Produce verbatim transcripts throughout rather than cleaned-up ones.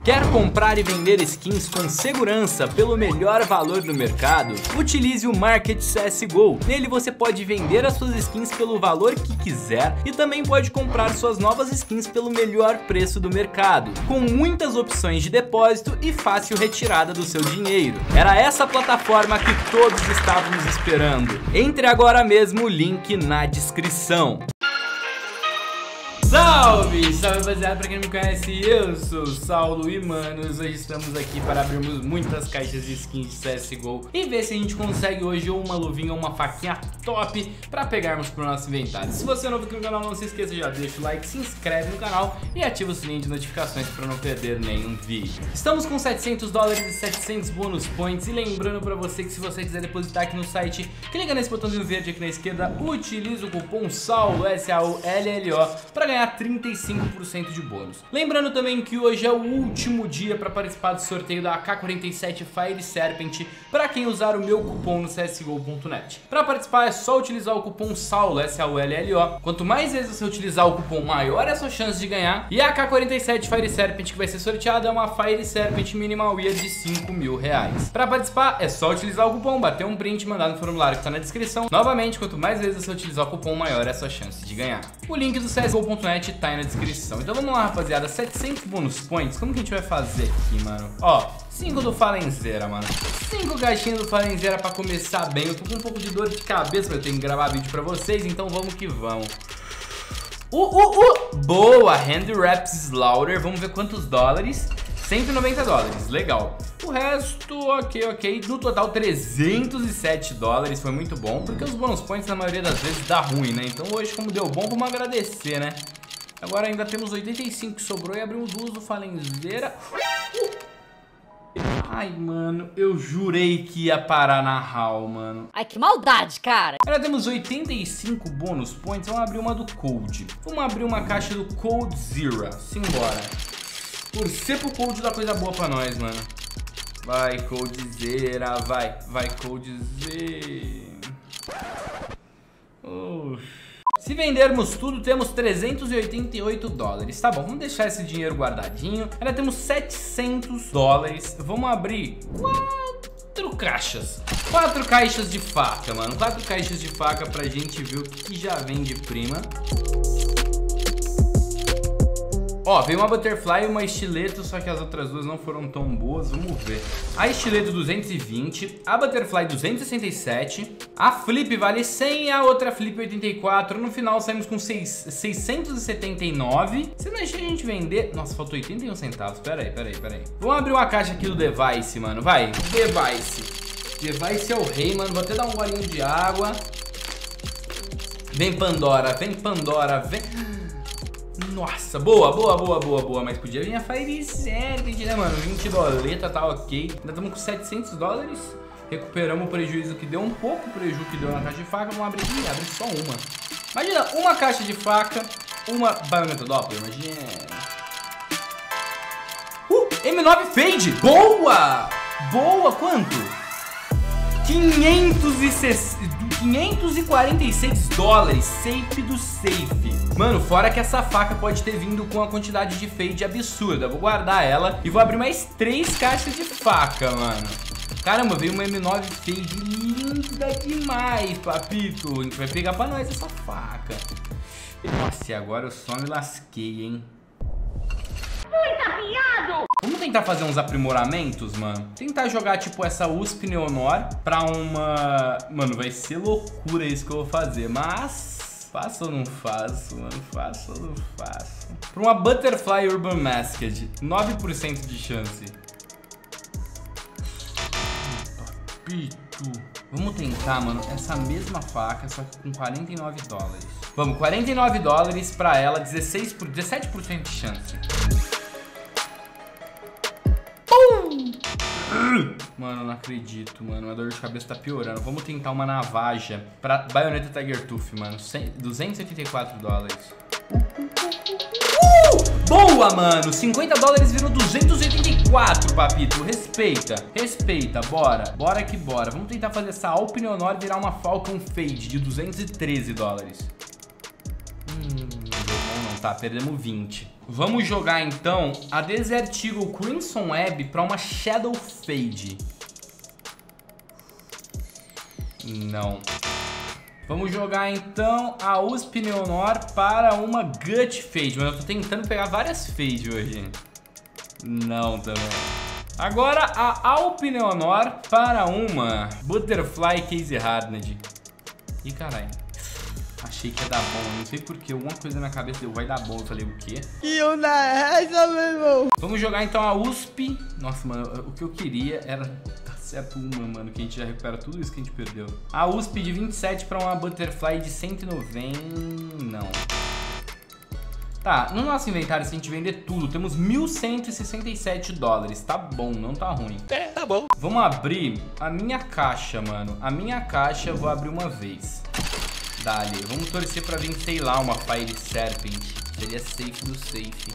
Quer comprar e vender skins com segurança pelo melhor valor do mercado? Utilize o Market C S G O. Nele você pode vender as suas skins pelo valor que quiser e também pode comprar suas novas skins pelo melhor preço do mercado, com muitas opções de depósito e fácil retirada do seu dinheiro. Era essa plataforma que todos estávamos esperando. Entre agora mesmo, o link na descrição. Salve! Salve, rapaziada, pra quem não me conhece, eu sou o Saulo e, manos, hoje estamos aqui para abrirmos muitas caixas de skins de C S G O e ver se a gente consegue hoje ou uma luvinha ou uma faquinha top pra pegarmos pro nosso inventário. Se você é novo aqui no canal, não se esqueça, já deixa o like, se inscreve no canal e ativa o sininho de notificações para não perder nenhum vídeo. Estamos com setecentos dólares e setecentos bônus points e lembrando pra você que se você quiser depositar aqui no site, clica nesse botãozinho verde aqui na esquerda, utiliza o cupom SAULO, S A U L L O, pra ganhar trinta e cinco por cento de bônus. Lembrando também que hoje é o último dia para participar do sorteio da A K quarenta e sete Fire Serpent para quem usar o meu cupom no C S G O ponto net. Para participar é só utilizar o cupom SAULO, S A U L L O. Quanto mais vezes você utilizar o cupom, maior é a sua chance de ganhar. E a A K quarenta e sete Fire Serpent que vai ser sorteada é uma Fire Serpent Minimal Wear de cinco mil reais. Para participar é só utilizar o cupom, bater um print e mandar no formulário que está na descrição. Novamente, quanto mais vezes você utilizar o cupom, maior é a sua chance de ganhar. O link do C S G O ponto net tá aí na descrição. Então vamos lá, rapaziada, setecentos bônus points. Como que a gente vai fazer aqui, mano? Ó, cinco do Falenzeira, mano. cinco caixinhas do Falenzeira pra começar bem. Eu tô com um pouco de dor de cabeça, mas eu tenho que gravar vídeo pra vocês, então vamos que vamos. Uh, uh, uh! Boa! Hand Wraps Slaughter. Vamos ver quantos dólares. cento e noventa dólares, legal. O resto, ok, ok. No total, trezentos e sete dólares. Foi muito bom, porque os bônus points na maioria das vezes dá ruim, né? Então hoje, como deu bom, vamos agradecer, né? Agora ainda temos oitenta e cinco que sobrou e abrimos duas do Falenzeira. Ai, mano, eu jurei que ia parar na Hall, mano. Ai, que maldade, cara. Agora temos oitenta e cinco bônus points. Vamos abrir uma do Cold. Vamos abrir uma caixa do Cold Zero. Simbora. Torcer pro Cold dar coisa boa pra nós, mano. Vai, Coldzera, vai. Vai, Coldzera. Oh. Se vendermos tudo, temos trezentos e oitenta e oito dólares. Tá bom, vamos deixar esse dinheiro guardadinho. Ainda temos setecentos dólares. Vamos abrir quatro caixas. Quatro caixas de faca, mano. Quatro caixas de faca pra gente ver o que já vem de prima. Ó, veio uma Butterfly e uma Estileto, só que as outras duas não foram tão boas, vamos ver. A Estileto duzentos e vinte, a Butterfly duzentos e sessenta e sete, a Flip vale cem e a outra Flip oitenta e quatro. No final saímos com seiscentos e setenta e nove. Se não deixar a gente vender... Nossa, faltou oitenta e um centavos, pera aí, pera aí, pera aí. Vamos abrir uma caixa aqui do Device, mano, vai. Device. Device é o rei, mano, vou até dar um golinho de água. Vem Pandora, vem Pandora, vem... Nossa, boa, boa, boa, boa, boa. Mas podia vir a Fire Serpent, né, mano? vinte doleta, tá ok. Ainda estamos com setecentos dólares. Recuperamos o prejuízo que deu, um pouco o prejuízo que deu na caixa de faca. Vamos abrir aqui, abre só uma. Imagina, uma caixa de faca, uma Bayonetta Doppler, imagina. Uh, M nove Fade, boa! Boa, quanto? quinhentos e quarenta e seis dólares, safe do safe. Mano, fora que essa faca pode ter vindo com uma quantidade de fade absurda. Vou guardar ela e vou abrir mais três caixas de faca, mano. Caramba, veio uma M nove Fade linda demais, papito. A gente vai pegar pra nós essa faca. Nossa, e agora eu só me lasquei, hein? Vamos tentar fazer uns aprimoramentos, mano. Tentar jogar, tipo, essa U S P Neonor pra uma... Mano, vai ser loucura isso que eu vou fazer, mas... Faço ou não faço, mano? Faço ou não faço? Pra uma Butterfly Urban Masked, nove por cento de chance. Papito. Vamos tentar, mano, essa mesma faca, só que com quarenta e nove dólares. Vamos, quarenta e nove dólares pra ela, dezesseis por... dezessete por cento de chance. Mano, não acredito, mano. A dor de cabeça tá piorando. Vamos tentar uma navaja pra Bayonetta Tiger Tooth, mano. duzentos e oitenta e quatro dólares. Uh! Boa, mano. cinquenta dólares virou duzentos e oitenta e quatro, papito. Respeita, respeita. Bora, bora que bora. Vamos tentar fazer essa Alpine Honor virar uma Falcon Fade de duzentos e treze dólares. Hum, não deu bom não, tá? Perdemos vinte. Vamos jogar então a Desert Eagle Crimson Web para uma Shadow Fade. Não. Vamos jogar então a U S P Neonor para uma Gut Fade. Mas eu tô tentando pegar várias Fade hoje. Não também. Agora a Alp Neonor para uma Butterfly Case Hardened. Ih, caralho. Achei que ia dar bom. Eu não sei porque alguma coisa na cabeça deu. Vai dar bom. Eu falei, o quê? E eu na essa, meu irmão. Vamos jogar então a U S P. Nossa, mano, o que eu queria era... Certo uma, mano, que a gente já recupera tudo isso que a gente perdeu. A U S P de vinte e sete para uma Butterfly de cento e noventa. Não. Tá, no nosso inventário, se a gente vender tudo, temos mil cento e sessenta e sete dólares. Tá bom, não tá ruim. É, tá bom. Vamos abrir a minha caixa, mano. A minha caixa eu vou abrir uma vez. Dali, vamos torcer pra vir, sei lá, uma Fire Serpent. Seria safe do safe.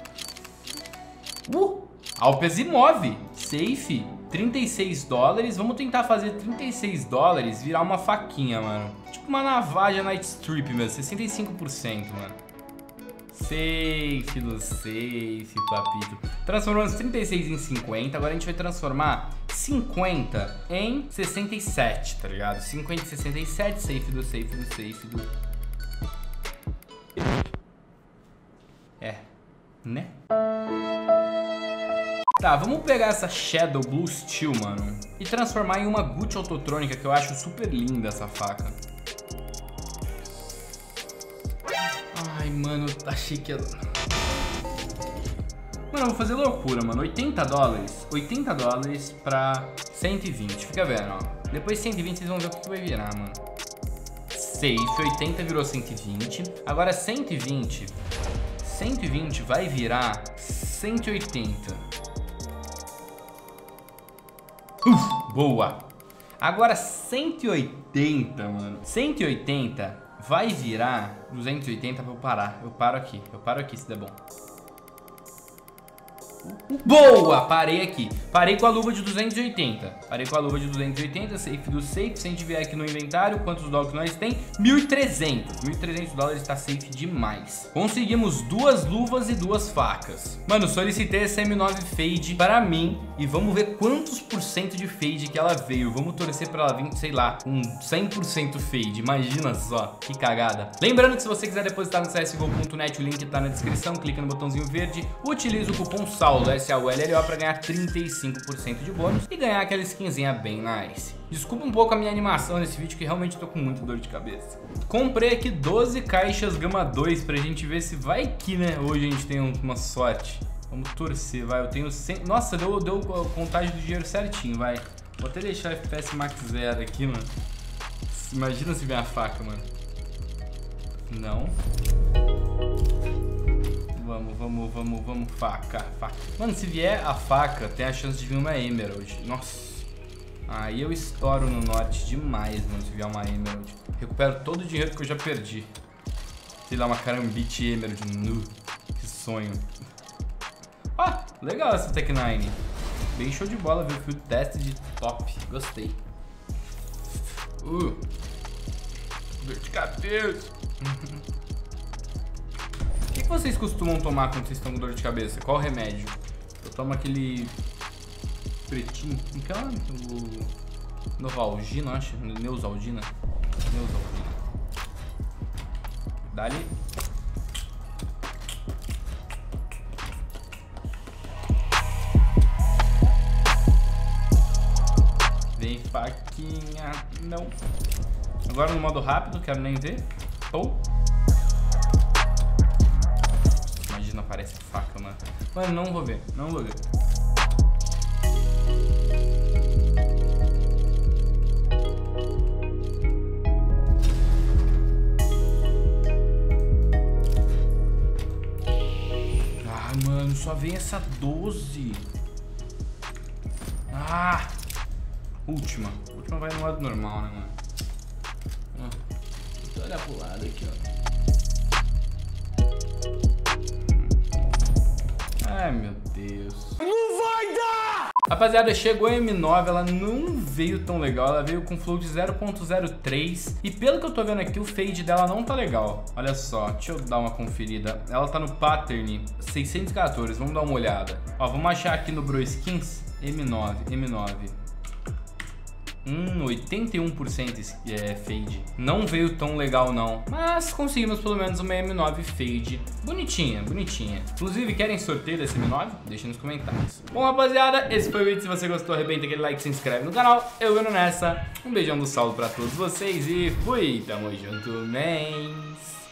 Uh! Alpes imóvel, safe, trinta e seis dólares. Vamos tentar fazer trinta e seis dólares virar uma faquinha, mano. Tipo uma navaja Night Strip, meu, sessenta e cinco por cento, mano. Safe do safe, papito. Transformamos trinta e seis em cinquenta. Agora a gente vai transformar cinquenta em sessenta e sete, tá ligado? cinquenta e sessenta e sete, safe do safe do safe do... É, né? Tá, vamos pegar essa Shadow Blue Steel, mano, e transformar em uma Gucci Autotrônica, que eu acho super linda essa faca. Ai, mano, achei que ia... Mano, eu vou fazer loucura, mano. oitenta dólares. oitenta dólares pra cento e vinte. Fica vendo, ó. Depois de cento e vinte vocês vão ver o que vai virar, mano. Safe, oitenta virou cento e vinte. Agora cento e vinte. cento e vinte vai virar cento e oitenta. Uf, boa. Agora cento e oitenta, mano. cento e oitenta vai virar duzentos e oitenta pra eu parar. Eu paro aqui. Eu paro aqui se der bom. Boa! Parei aqui. Parei com a luva de duzentos e oitenta. Parei com a luva de duzentos e oitenta. Safe do safe. Se a gente vier aqui no inventário, quantos dólares nós tem? mil e trezentos. mil e trezentos dólares tá safe demais. Conseguimos duas luvas e duas facas. Mano, solicitei essa M nove Fade para mim. E vamos ver quantos por cento de Fade que ela veio. Vamos torcer pra ela vir, sei lá, um cem por cento Fade. Imagina só. Que cagada. Lembrando que se você quiser depositar no C S G O ponto net, o link tá na descrição. Clica no botãozinho verde. Utiliza o cupom SAULO, S A U L L O, pra ganhar trinta e cinco por cento de bônus e ganhar aquela skinzinha bem nice. Desculpa um pouco a minha animação nesse vídeo, que realmente tô com muita dor de cabeça. Comprei aqui doze caixas Gama dois pra gente ver se vai que, né, hoje a gente tem uma sorte. Vamos torcer, vai. Eu tenho cem... Nossa, deu, deu contagem do dinheiro certinho, vai. Vou até deixar F P S Max zero aqui, mano. Imagina se vem a faca, mano. Não. Vamos, vamos, vamos, vamos, faca, faca. Mano, se vier a faca, tem a chance de vir uma Emerald. Nossa. Aí eu estouro no norte demais, mano, se vier uma Emerald. Recupero todo o dinheiro que eu já perdi. Sei lá, uma Karambit Emerald. Nu. Que sonho. Ah, legal essa Tech nine. Bem show de bola, viu? Field test de top. Gostei. Uh. Dor de cabeça. O que, que vocês costumam tomar quando vocês estão com dor de cabeça? Qual o remédio? Eu tomo aquele pretinho. Como que é o Novalgina, acho? Neusaldina. Neusaldina. Dá-lhe. Vem, faquinha. Não. Agora no modo rápido, quero nem ver. Ou. Imagina, parece faca, mano. Mano, não vou ver. Não vou ver. Ah, mano, só vem essa doze. Ah! Última. Última vai no lado normal, né, mano? Ó. Olha pro lado aqui, ó. Ai, meu Deus. Não vai dar! Rapaziada, chegou a M nove, ela não veio tão legal, ela veio com float zero ponto zero três e pelo que eu tô vendo aqui, o fade dela não tá legal. Olha só, deixa eu dar uma conferida. Ela tá no pattern seiscentos e quatorze, vamos dar uma olhada. Ó, vamos achar aqui no Bro Skins, M nove, M nove. Hum, oitenta e um por cento é fade. Não veio tão legal não, mas conseguimos pelo menos uma M nove fade. Bonitinha, bonitinha. Inclusive, querem sorteio desse M nove? Deixa nos comentários. Bom, rapaziada, esse foi o vídeo. Se você gostou, arrebenta aquele like, se inscreve no canal. Eu vendo nessa. Um beijão do Saulo pra todos vocês e fui. Tamo junto, mens.